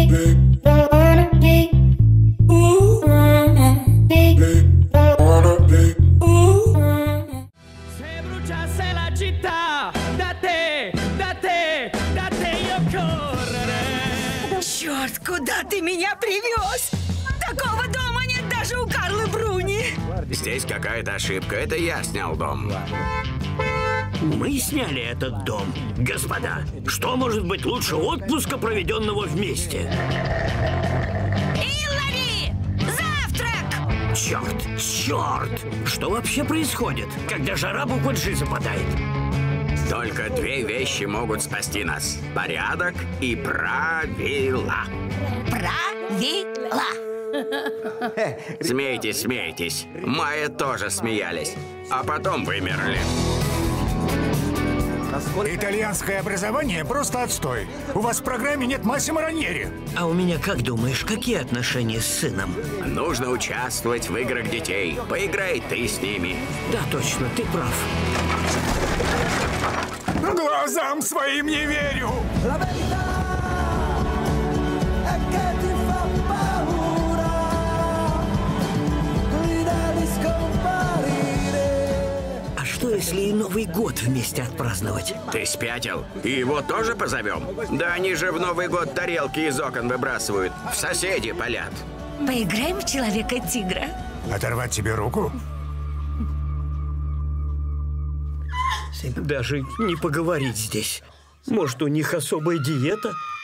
Черт, куда ты меня привез? Такого дома нет даже у Карлы Бруни. Здесь какая-то ошибка. Это я снял дом. Мы сняли этот дом. Господа, что может быть лучше отпуска, проведенного вместе? Хиллари! Завтрак! Черт, черт! Что вообще происходит, когда жара буквы G западает? Только две вещи могут спасти нас. Порядок и правила. Правила. Смейтесь, смейтесь. Майя тоже смеялись. А потом вымерли. Итальянское образование просто отстой. У вас в программе нет Массимо Раньери. А у меня, как думаешь, какие отношения с сыном? Нужно участвовать в играх детей. Поиграй ты с ними. Да, точно, ты прав. Глазам своим не верю. А что, если и Новый год вместе отпраздновать? Ты спятил? И его тоже позовем? Да они же в Новый год тарелки из окон выбрасывают. В соседи палят. Поиграем в Человека-тигра? Оторвать тебе руку? Даже не поговорить здесь. Может, у них особая диета?